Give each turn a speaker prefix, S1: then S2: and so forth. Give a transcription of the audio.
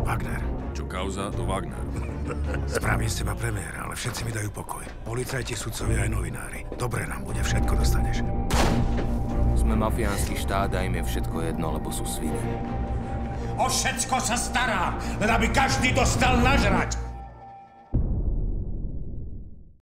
S1: Wagner.
S2: Čo kauza, to Wagner.
S1: Spravím z teba premiéra, ale všetci mi dajú pokoj. Policajti, sudcovia aj novinári. Dobre nám bude, všetko dostaneš.
S3: Sme mafiánsky štát a im je všetko jedno, lebo sú svine.
S4: O všetko sa starám, len aby každý dostal nažrať.